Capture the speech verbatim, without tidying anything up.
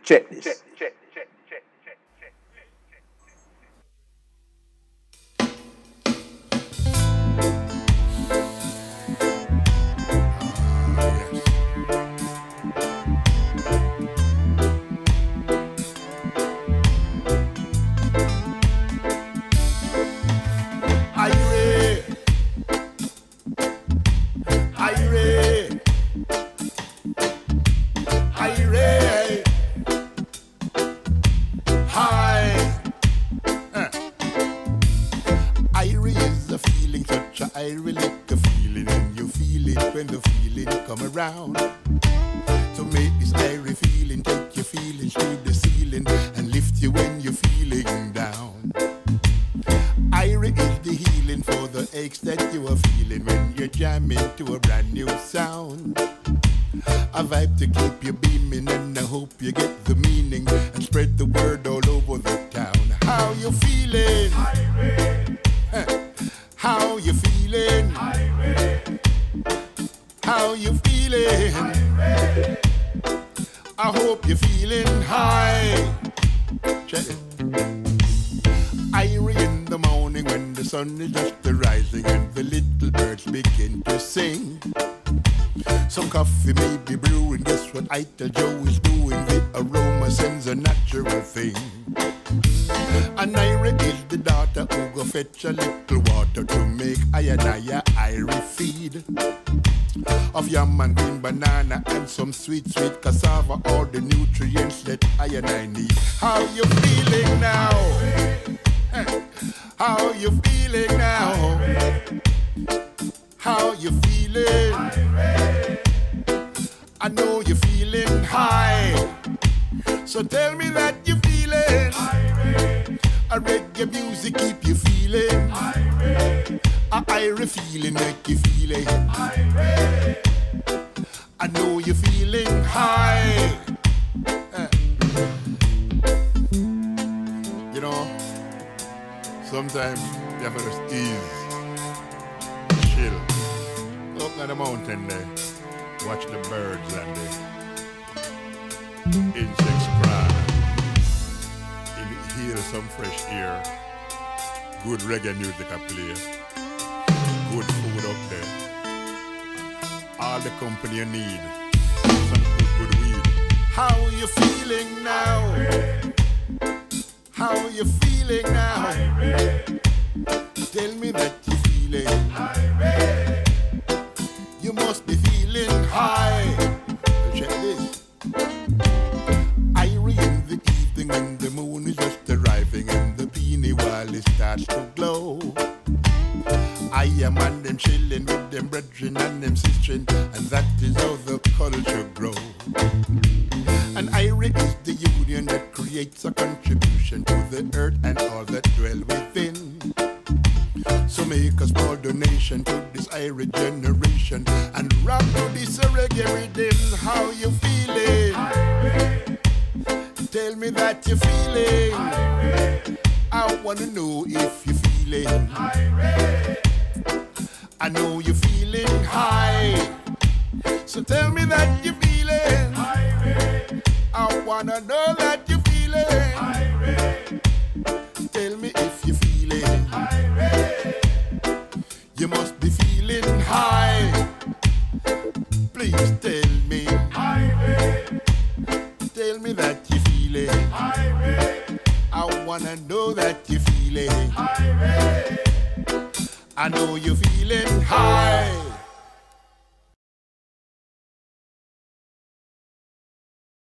Check this. Check, check, check, check, check, check, Irie, Irie, Irie High. Uh. Irie is a feeling, such a Irie like a feeling, and you feel it when the feeling come around. So make this Irie feeling take your feelings to the ceiling and lift you when you're feeling down. Irie is the healing for the aches that you are feeling when you're jamming to a brand new sound. A vibe to keep you beaming, and I hope you get the meaning and spread the word all over the town. How you feeling? Irie. How you feeling? Irie. How you feeling? Irie. I hope you're feeling high. Check it. Irie in the morning when the sun is just rising and the little birds begin to sing. Some coffee may be brewing, guess what Ital Joe is doing? The aroma sends a natural thing. And Irie is the daughter who go fetch a little water to make I and I a Irie feed. Of yam and green banana and some sweet, sweet cassava, all the nutrients that I and I need. How you feeling now? How you feeling now? How you feeling? I know you're feeling high. So tell me that you're feeling. A reggae music keep you feeling. A Irie feeling like you feeling. I know you're feeling high. Uh. You know, sometimes you have to just ease, chill. Up at the mountain there, watch the birds and the insects cry. Inhale some fresh air. Good reggae music I play. Good food up there. All the company you need. Some good, good weed. How you feeling now? How you feeling now? Tell me that you're feeling. You must be feeling high. Check this. Irie in the evening when the moon is just arriving and the beanie while it starts to glow. I am and them chilling with them brethren and them sistren, and that is how the culture grows. And Irie is the union that creates a contribution to the earth and all that dwell within. So make a small donation to this Irie generation and rock to this reggae rhythm. How you feeling? Irie. Tell me that you're feeling. Irie. I wanna know if you're feeling. Irie. I know you're feeling high. So tell me that you're feeling. Irie. I wanna know that you're feeling. Irie. Tell me if you're feeling. Irie. You must be feeling high. Please tell me. Irie. Tell me that you're feeling. Irie. I wanna know that you're feeling. Irie. I know you're feeling high.